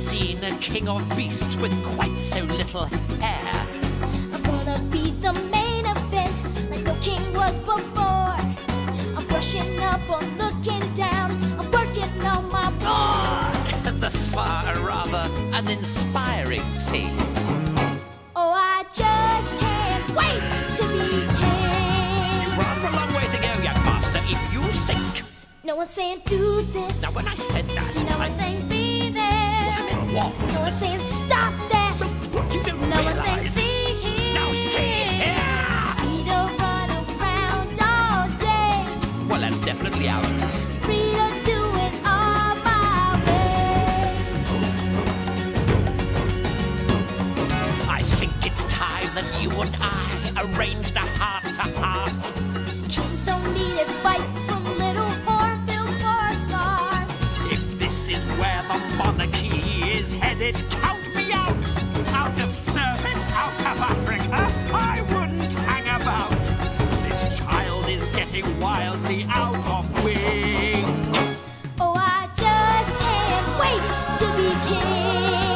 seen a king of beasts with quite so little hair. I'm gonna be the main event, like no king was before. I'm brushing up on looking down, I'm working on my roar. Thus far, a rather uninspiring thing. Oh, I just can't wait to be king. You've rather a long way to go, young master, if you think. No one's saying do this. Now, when I said that, No one's saying be there. I meant what? No one's saying stop that. What you don't No one's saying realize. see here. Now see here. Free to run around all day. Well, that's definitely out. Free to do it all my way. I think it's time that you and I arranged a heart-to-heart. Kings don't need advice from little hornbills for a start. If this is where the monarchy is headed, count me out. Out of service, out of Africa, I wouldn't hang about. This child is getting wildly out of wing. Oh, I just can't wait to be king.